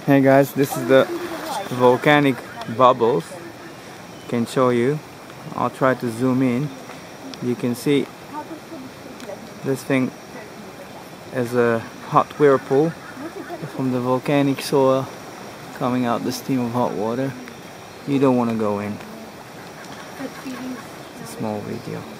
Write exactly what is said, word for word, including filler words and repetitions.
Hey guys, this is the volcanic bubbles. Can show you. I'll try to zoom in. You can see this thing is a hot whirlpool from the volcanic soil coming out the steam of hot water. You don't want to go in. It's a small video.